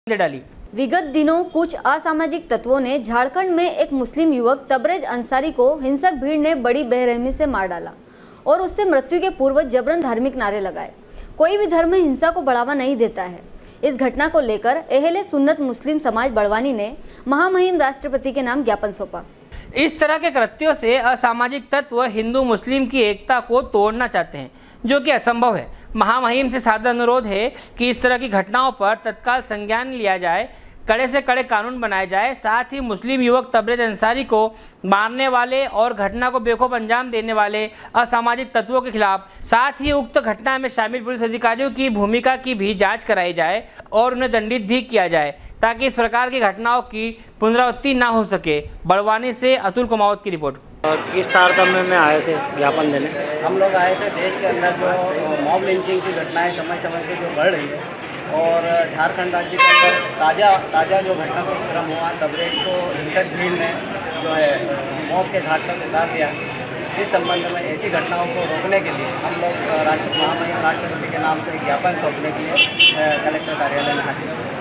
डाली। विगत दिनों कुछ असामाजिक तत्वों ने झारखंड में एक मुस्लिम युवक तबरेज अंसारी को हिंसक भीड़ ने बड़ी बेरहमी से मार डाला और उससे मृत्यु के पूर्व जबरन धार्मिक नारे लगाए। कोई भी धर्म हिंसा को बढ़ावा नहीं देता है। इस घटना को लेकर अहले सुन्नत मुस्लिम समाज बड़वानी ने महामहिम राष्ट्रपति के नाम ज्ञापन सौंपा। इस तरह के कृत्यों से असामाजिक तत्व हिंदू मुस्लिम की एकता को तोड़ना चाहते हैं, जो कि असंभव है। महामहिम से सादा अनुरोध है कि इस तरह की घटनाओं पर तत्काल संज्ञान लिया जाए, कड़े से कड़े कानून बनाए जाए। साथ ही मुस्लिम युवक तबरेज अंसारी को मारने वाले और घटना को बेखौफ अंजाम देने वाले असामाजिक तत्वों के खिलाफ, साथ ही उक्त घटना में शामिल पुलिस अधिकारियों की भूमिका की भी जांच कराई जाए और उन्हें दंडित भी किया जाए, ताकि इस प्रकार की घटनाओं की पुनरावृत्ति ना हो सके। बड़वानी से अतुल कुमावत की रिपोर्ट। और किस तारतम्य में आए थे ज्ञापन देने? हम लोग आए थे देश के अंदर जो मॉब लिंचिंग की घटनाएं समय समय से जो बढ़ रही है और झारखंड राज्य के अंदर ताज़ा जो घटनाक्रम हुआ, तबरेज को हिंसक भीड़ ने जो है मौत के घाट पर उतार दिया। इस संबंध में ऐसी घटनाओं को रोकने के लिए हम लोग महामहिम राष्ट्रपति के नाम से ज्ञापन सौंपने के लिए कलेक्टर कार्यालय में हाजिर हैं।